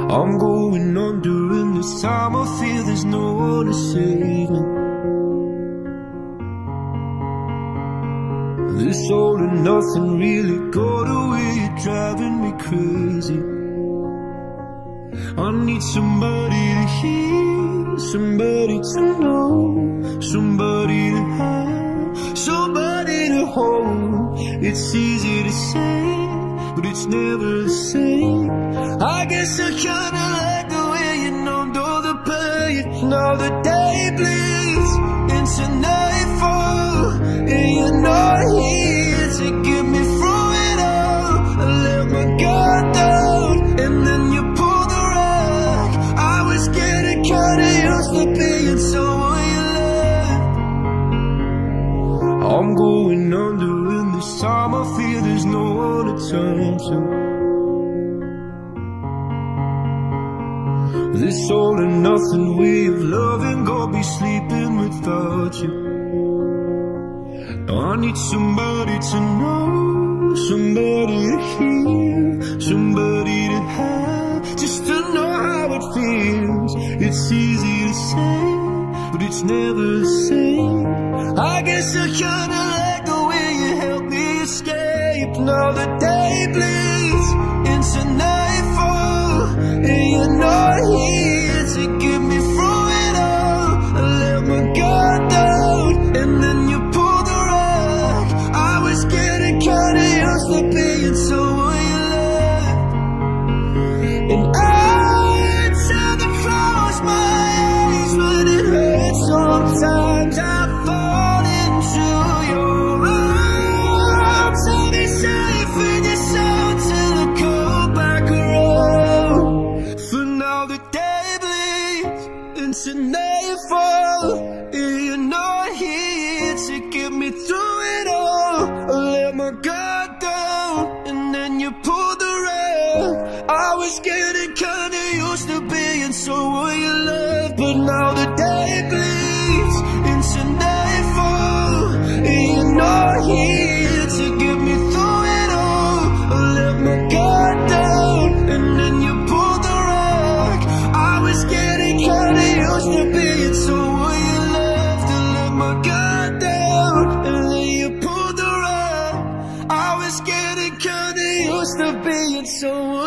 I'm going on during this time. I feel there's no one to save me. This all and nothing really got away, you're driving me crazy. I need somebody to hear, somebody to know, somebody to have, somebody to hold. It's easy to say, but it's never the same. I guess I kinda like the way you numbed all the pain. Now the day bleeds into nightfall, and you're not here to get me through it all. I let my guard down, and then you pulled the rug. I was getting kinda used to being someone you loved. I'm going under, and this time I feel there's no one to turn to. This all and nothing way of loving, gonna be sleeping without you. Now I need somebody to know, somebody to hear, somebody to have, just to know how it feels. It's easy to say, but it's never the same. I guess I kinda like the way you help me escape. Now the day bleeds into nightfall, and you're not here to get me through it all. I let my guard down, and then you pulled the rug. I was getting kinda used to being someone you loved. And I tend to close my eyes when it hurts. Sometimes I fall into your arms. I'll be safe in your soul till I come back around. For now the day bleeds into nightfall, and you're not here to get me through it all. I let my guard down, and then you pulled the rug. I was getting kinda used to being someone you loved, but now the day bleeds into nightfall, and you're not here to get me through it all. I let my guard down, and then you pulled the rug. I was getting kinda used to being someone you loved. I let my guard down, and then you pulled the rug. I was getting kinda used to being someone